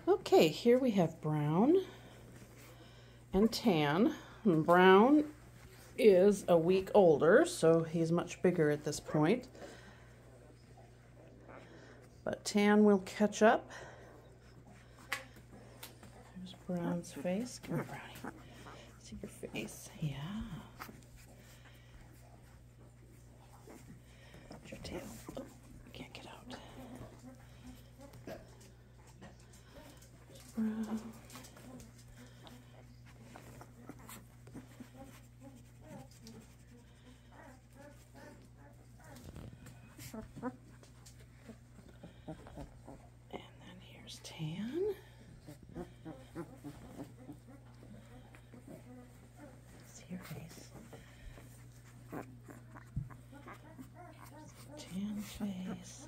Okay, here we have brown and tan. And brown is a week older, so he's much bigger at this point. But tan will catch up. There's Brown's face. Come on, Brownie. See your face. Yeah. Where's your tail? Oh, can't get out. There's Brown. And then here's tan. See your face. Tan face.